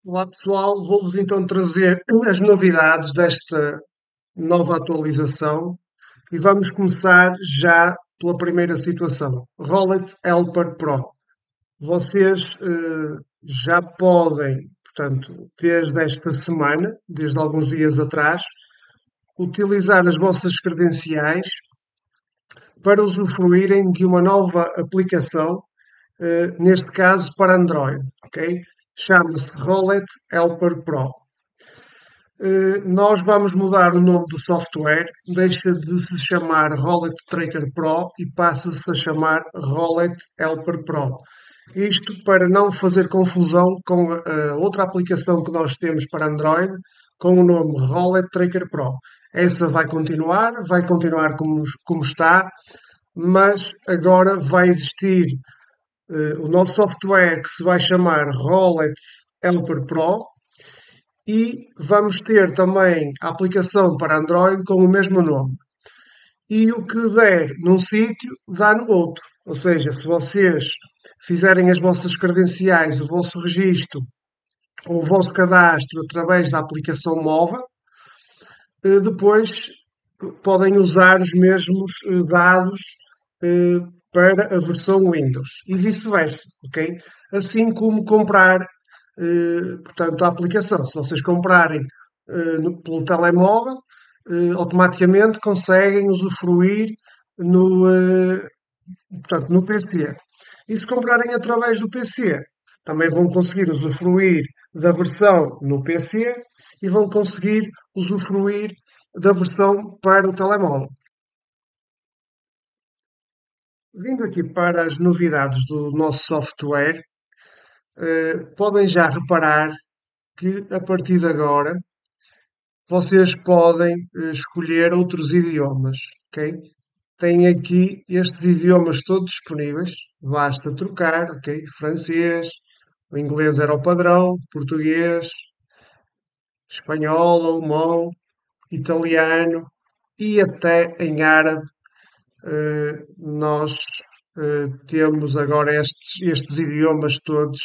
Olá pessoal, vou-vos então trazer as novidades desta nova atualização e vamos começar já pela primeira situação. Rolet Helper Pro. Vocês já podem, portanto, desde esta semana, desde alguns dias atrás, utilizar as vossas credenciais para usufruírem de uma nova aplicação, neste caso para Android, ok? Chama-se Rolet Helper Pro. Nós vamos mudar o nome do software, deixa de se chamar Rolet Tracker Pro e passa-se a chamar Rolet Helper Pro. Isto para não fazer confusão com a outra aplicação que nós temos para Android, com o nome Rolet Tracker Pro. Essa vai continuar como está, mas agora vai existir o nosso software que se vai chamar Rolet Helper Pro e vamos ter também a aplicação para Android com o mesmo nome. E o que der num sítio, dá no outro. Ou seja, se vocês fizerem as vossas credenciais, o vosso registro ou o vosso cadastro através da aplicação móvel, depois podem usar os mesmos dados eh, para a versão Windows e vice-versa, ok? Assim como comprar, portanto, a aplicação. Se vocês comprarem pelo telemóvel, automaticamente conseguem usufruir no, portanto, no PC. E se comprarem através do PC, também vão conseguir usufruir da versão no PC e vão conseguir usufruir da versão para o telemóvel. Vindo aqui para as novidades do nosso software, podem já reparar que a partir de agora vocês podem escolher outros idiomas, ok? Têm aqui estes idiomas todos disponíveis, basta trocar, ok? Francês, o inglês era o padrão, português, espanhol, alemão, italiano e até em árabe. Nós temos agora estes idiomas todos.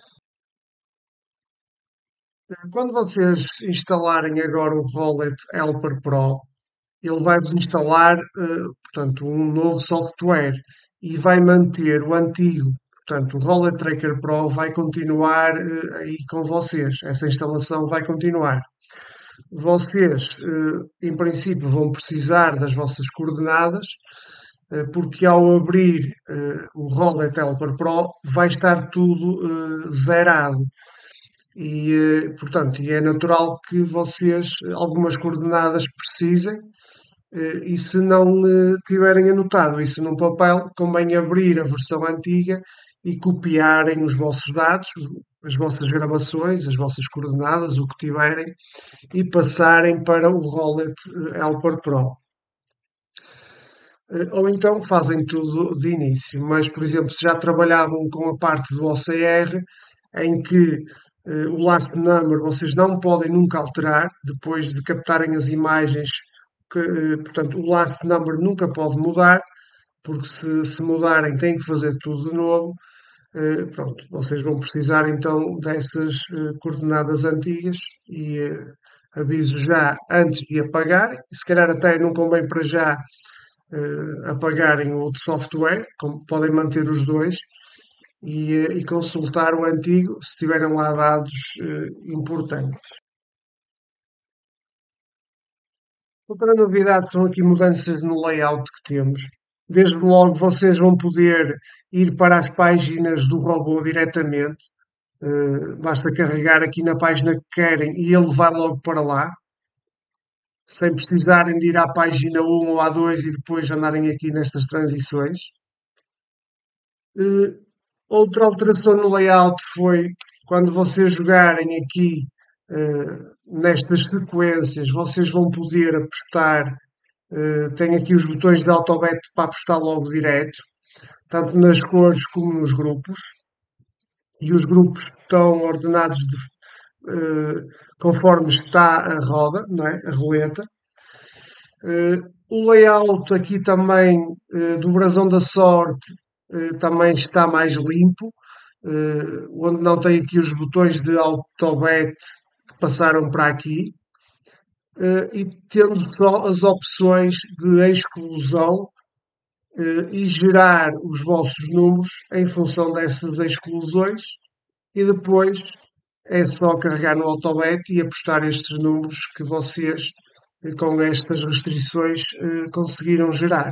Quando vocês instalarem agora o Rolet Helper Pro, ele vai-vos instalar, portanto, um novo software e vai manter o antigo. Portanto, o Roller Tracker Pro vai continuar aí com vocês. Essa instalação vai continuar. Vocês, em princípio, vão precisar das vossas coordenadas, porque ao abrir o Roller Helper Pro vai estar tudo zerado. E, portanto, é natural que vocês algumas coordenadas precisem e se não tiverem anotado isso num papel, convém abrir a versão antiga e copiarem os vossos dados, as vossas gravações, as vossas coordenadas, o que tiverem, e passarem para o Rolet Helper Pro. Ou então fazem tudo de início, mas, por exemplo, se já trabalhavam com a parte do OCR, em que o last number vocês não podem nunca alterar, depois de captarem as imagens portanto, o last number nunca pode mudar, porque se mudarem têm que fazer tudo de novo. Pronto, vocês vão precisar então dessas coordenadas antigas e aviso já antes de apagar. Se calhar até não convém para já apagarem o outro software, podem manter os dois e consultar o antigo se tiverem lá dados importantes. Outra novidade são aqui mudanças no layout que temos. Desde logo vocês vão poder ir para as páginas do robô diretamente. Basta carregar aqui na página que querem e ele vai logo para lá, sem precisarem de ir à página 1 ou à 2 e depois andarem aqui nestas transições. Eh, Outra alteração no layout foi quando vocês jogarem aqui nestas sequências, vocês vão poder apostar. Tem aqui os botões de autobet para apostar logo direto, tanto nas cores como nos grupos. E os grupos estão ordenados conforme está a roda, não é? A roleta. O layout aqui também do brasão da sorte também está mais limpo. onde não tem aqui os botões de autobet que passaram para aqui, e tendo só as opções de exclusão, e gerar os vossos números em função dessas exclusões e depois é só carregar no Autobet e apostar estes números que vocês, com estas restrições, conseguiram gerar.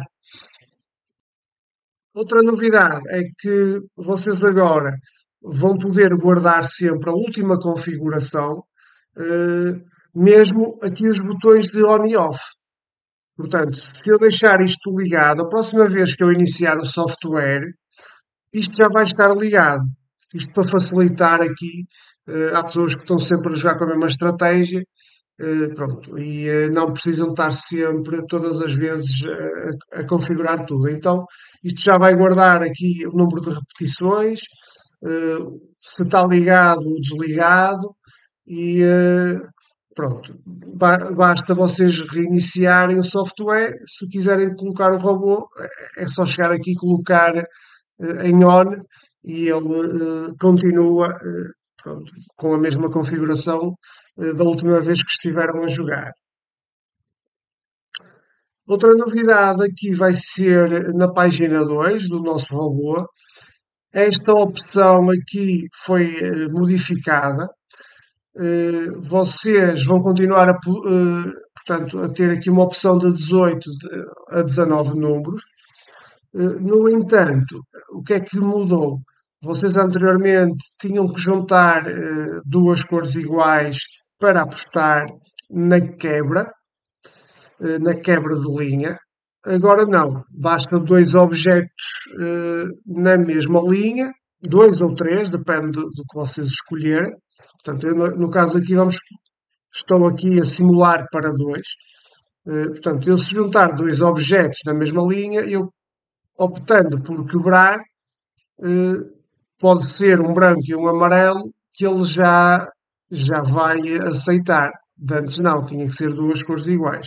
Outra novidade é que vocês agora vão poder guardar sempre a última configuração, eh, mesmo aqui os botões de on e off. Portanto, se eu deixar isto ligado, a próxima vez que eu iniciar o software, isto já vai estar ligado. Isto para facilitar aqui, há pessoas que estão sempre a jogar com a mesma estratégia, pronto, e não precisam estar sempre, todas as vezes, a configurar tudo. Então, isto já vai guardar aqui o número de repetições, eh, se está ligado ou desligado, e pronto. Basta vocês reiniciarem o software. Se quiserem colocar o robô, é só chegar aqui e colocar em on e ele continua pronto, com a mesma configuração da última vez que estiveram a jogar. Outra novidade aqui vai ser na página 2 do nosso robô. Esta opção aqui foi modificada. Vocês vão continuar portanto, a ter aqui uma opção de 18 a 19 números. No entanto, o que é que mudou? Vocês anteriormente tinham que juntar duas cores iguais para apostar na quebra, na quebra de linha. Agora não, basta dois objetos na mesma linha, dois ou três, depende do que vocês escolherem. Portanto, eu, no caso aqui estou aqui a simular para dois. Portanto, eu se juntar dois objetos na mesma linha, eu optando por quebrar, eh, pode ser um branco e um amarelo, que ele já vai aceitar. De antes não, tinha que ser duas cores iguais.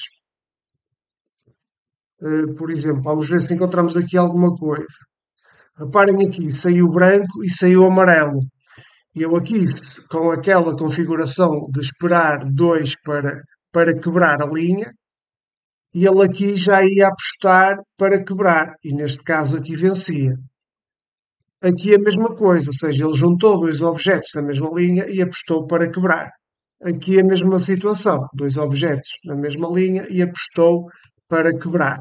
Por exemplo, vamos ver se encontramos aqui alguma coisa. Reparem aqui, saiu branco e saiu amarelo. E eu aqui, com aquela configuração de esperar dois para quebrar a linha, e ele aqui já ia apostar para quebrar. E neste caso aqui vencia. Aqui a mesma coisa, ou seja, ele juntou dois objetos na mesma linha e apostou para quebrar. Aqui a mesma situação, dois objetos na mesma linha e apostou para quebrar.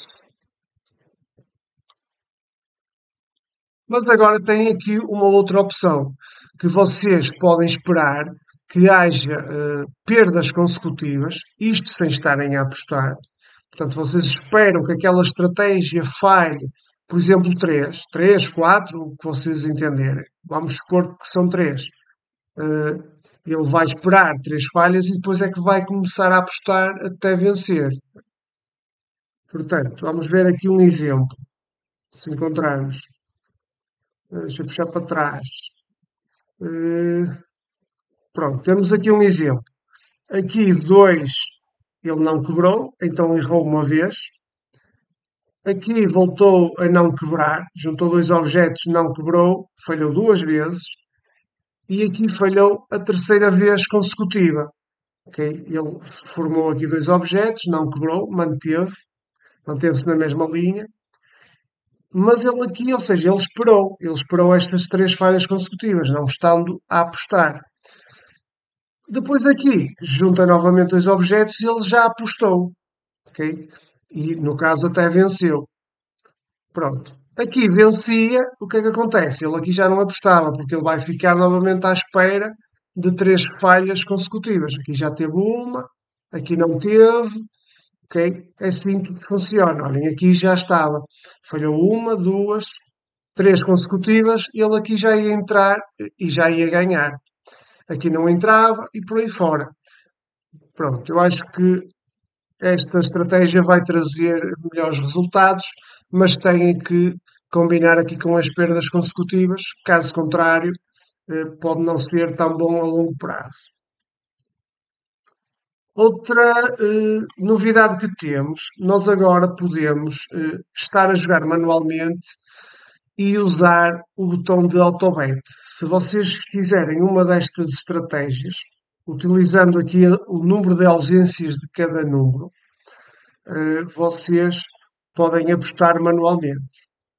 Mas agora tem aqui uma outra opção, que vocês podem esperar que haja perdas consecutivas, isto sem estarem a apostar. Portanto, vocês esperam que aquela estratégia falhe, por exemplo, três, quatro, o que vocês entenderem. Vamos supor que são três. Eh, Ele vai esperar três falhas e depois é que vai começar a apostar até vencer. Portanto, vamos ver aqui um exemplo. Se encontrarmos, deixa eu puxar para trás. Eh, Pronto, temos aqui um exemplo. Aqui dois, ele não quebrou, então errou uma vez. Aqui voltou a não quebrar, juntou dois objetos, não quebrou, falhou duas vezes. E aqui falhou a terceira vez consecutiva. Ok? Ele formou aqui dois objetos, não quebrou, manteve-se na mesma linha. Mas ele aqui, ou seja, ele esperou estas três falhas consecutivas, não estando a apostar. Depois aqui, junta novamente dois objetos e ele já apostou, ok? E no caso até venceu. Pronto. Aqui vencia, o que é que acontece? Ele aqui já não apostava, porque ele vai ficar novamente à espera de três falhas consecutivas. Aqui já teve uma, aqui não teve, ok? É assim que funciona. Olhem, aqui já estava. Falhou uma, duas, três consecutivas, ele aqui já ia entrar e já ia ganhar. Aqui não entrava e por aí fora. Pronto, eu acho que esta estratégia vai trazer melhores resultados, mas têm que combinar aqui com as perdas consecutivas, caso contrário, pode não ser tão bom a longo prazo. Outra novidade que temos, nós agora podemos estar a jogar manualmente e usar o botão de autobet. Se vocês fizerem uma destas estratégias, utilizando aqui o número de ausências de cada número, vocês podem apostar manualmente.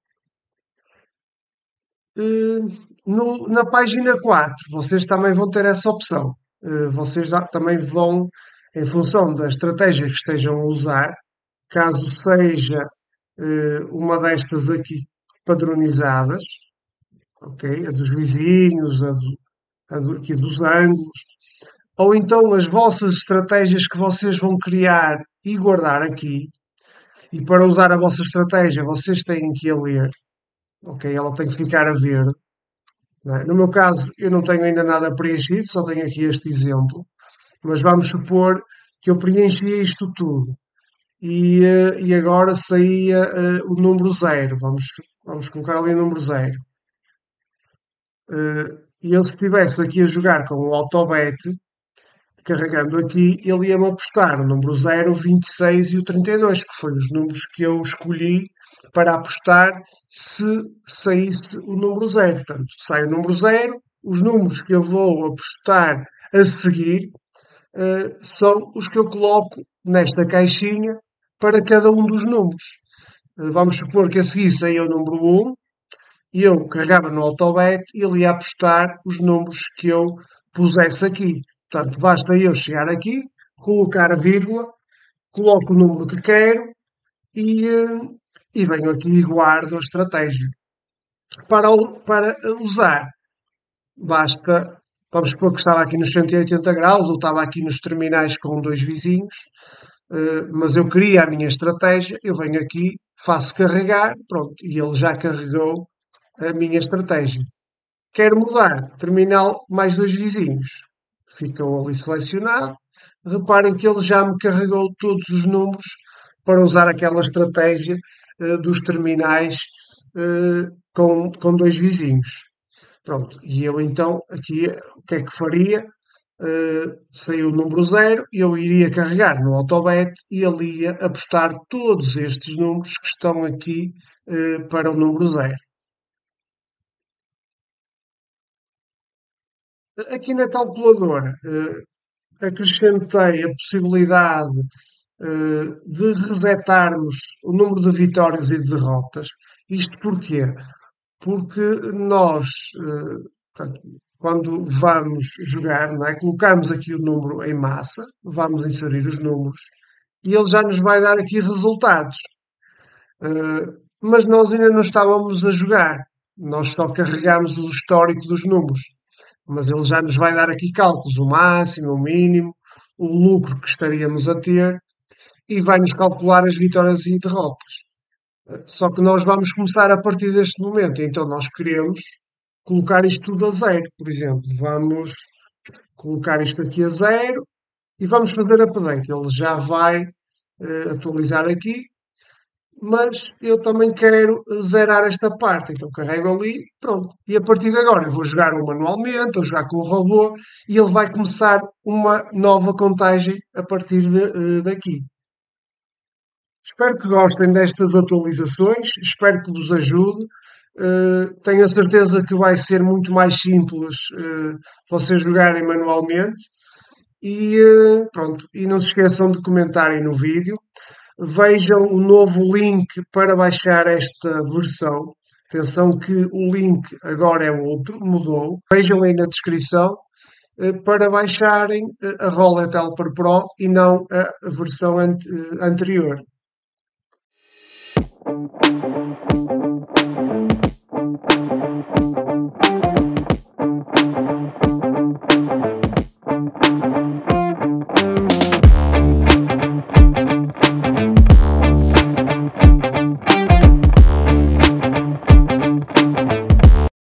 Eh, na página 4, vocês também vão ter essa opção. Vocês também vão, em função da estratégia que estejam a usar, caso seja uma destas aqui padronizadas, ok? A dos vizinhos, aqui dos ângulos, ou então as vossas estratégias que vocês vão criar e guardar aqui. E para usar a vossa estratégia, vocês têm que a ler, ok? Ela tem que ficar a verde. Não é? No meu caso, eu não tenho ainda nada preenchido, só tenho aqui este exemplo. Mas vamos supor que eu preenchia isto tudo e agora saía o número zero. Vamos colocar ali o número zero. E eu, se estivesse aqui a jogar com o Autobet, carregando aqui, ele ia-me apostar o número zero, 26 e o 32, que foi os números que eu escolhi para apostar se saísse o número zero. Portanto, sai o número zero, os números que eu vou apostar a seguir são os que eu coloco nesta caixinha para cada um dos números. Vamos supor que a seguir saia o número um e eu carregava no Autobet e ele ia apostar os números que eu pusesse aqui. Portanto, basta eu chegar aqui, colocar a vírgula, coloco o número que quero e venho aqui e guardo a estratégia. Para usar, basta, vamos supor que estava aqui nos 180 graus ou estava aqui nos terminais com dois vizinhos, mas eu queria a minha estratégia, eu venho aqui, faço carregar, pronto, e ele já carregou a minha estratégia. Quero mudar, terminal mais dois vizinhos. Ficam ali selecionado. Reparem que ele já me carregou todos os números para usar aquela estratégia dos terminais com dois vizinhos. Pronto, e eu então aqui o que é que faria? Saiu o número zero, eu iria carregar no Autobet e ele ia apostar todos estes números que estão aqui para o número zero. Aqui na calculadora acrescentei a possibilidade de resetarmos o número de vitórias e de derrotas. Isto porquê? Porque nós, portanto, quando vamos jogar, não é? Colocamos aqui o número em massa, vamos inserir os números e ele já nos vai dar aqui resultados. Mas nós ainda não estávamos a jogar, nós só carregamos o histórico dos números. Mas ele já nos vai dar aqui cálculos, o máximo, o mínimo, o lucro que estaríamos a ter e vai-nos calcular as vitórias e derrotas. Só que nós vamos começar a partir deste momento, então nós queremos colocar isto tudo a zero, por exemplo. Vamos colocar isto aqui a zero e vamos fazer update. Ele já vai atualizar aqui, mas eu também quero zerar esta parte. Então carrego ali, pronto. E a partir de agora eu vou jogar manualmente, ou jogar com o robô, e ele vai começar uma nova contagem a partir daqui. Espero que gostem destas atualizações, espero que vos ajude. Tenho a certeza que vai ser muito mais simples vocês jogarem manualmente. E pronto, e não se esqueçam de comentarem no vídeo. Vejam o novo link para baixar esta versão. Atenção que o link agora é outro, mudou. Vejam aí na descrição para baixarem a Roulette Helper Pro e não a versão anterior.